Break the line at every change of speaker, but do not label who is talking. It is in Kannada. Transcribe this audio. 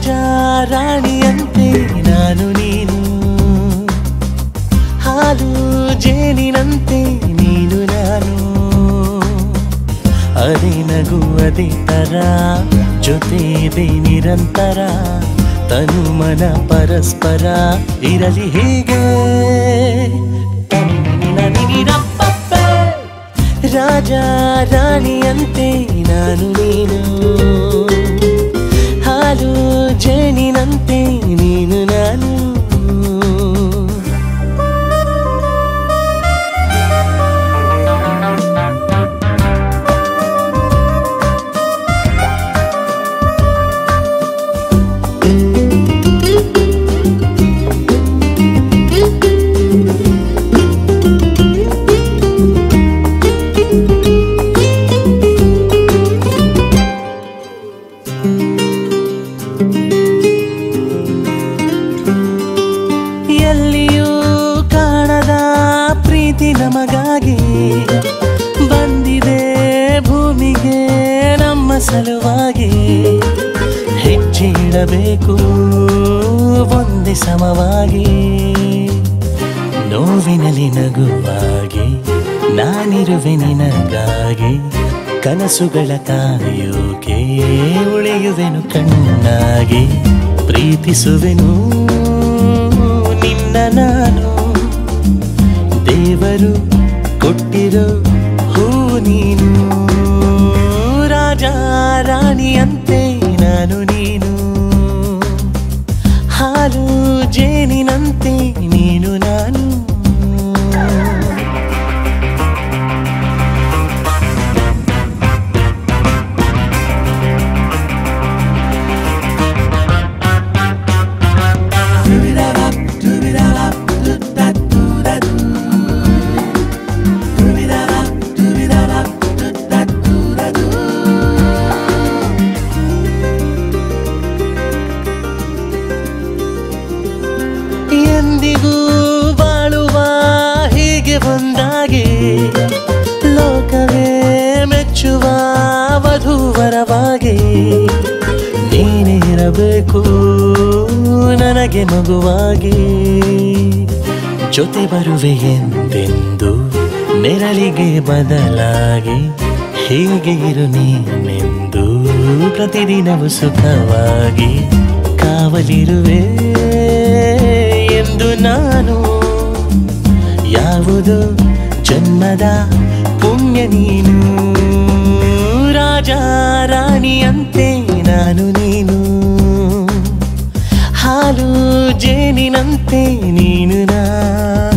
ರಾಜ ರಾಣಿಯಂತೆ ನಾನು ನೀನು ಹಾಲು ಜೇನಿನಂತೆ ನೀನು ನಾನು ಅದೇ ನಗು ಅದೇ ತರ ಜೊತೆ ಇದೆ ನಿರಂತರ ತನು ಮನ ಪರಸ್ಪರ ಇರಲಿ ಹೀಗೆ ರಾಜ ರಾಣಿಯಂತೆ ನಾನು ನೀನು ಹಾಲು ಜೇನಿನಂತೆ ನೀನು ನಾನು ಎಲ್ಲಿಯೂ ಕಾಣದ ಪ್ರೀತಿ ನಮಗಾಗಿ ಬಂದಿದೆ ಭೂಮಿಗೆ ನಮ್ಮ ಸಲುವಾಗಿ ಹೆಜ್ಜೆ ಇಡಬೇಕು ಒಂದೇ ಸಮವಾಗಿ ನೋವಿನಲ್ಲಿ ನಗುವಾಗಿ ನಾನಿರುವೆ ನಿನಗಾಗಿ ಕನಸುಗಳ ಕಾಯೋಕೆ ಉಳಿಯುವೆನು ಕಣ್ಣಾಗಿ ಪ್ರೀತಿಸುವೆನು ನಿನ್ನ ನಾನು ದೇವರು ಕೊಟ್ಟಿರೋ ಹೂ ನೀನು ರಾಜ ರಾಣಿಯಂತೆ ನಾನು ನೀನು ಹಾಲು ಜೇನಿನಂತೆ ನೀನು ನಾನು ಎಂದಿಗೂ ಬಾಳುವ ಹೀಗೆ ಒಂದಾಗಿ ಲೋಕವೇ ಮೆಚ್ಚುವ ವಧೂವರವಾಗಿ ನೀನೇ ಇರಬೇಕು ನನಗೆ ಮಗುವಾಗಿ ಜೊತೆ ಬರುವೆ ಎಂದೆಂದು ನೆರಳಿಗೆ ಬದಲಾಗಿ ಹೀಗೆ ಇರು ನೀನೆಂದು ಪ್ರತಿದಿನವೂ ಸುಖವಾಗಿ ಕಾವಲಿರುವೆ ಎಂದು ನಾನು ಯಾವುದು ಜನ್ಮದ ಪುಣ್ಯ ನೀನು ರಾಜ ರಾಣಿಯಂತೆ ನಾನು ನೀನು ಹಾಲು ಜೇನಿನಂತೆ ನೀನು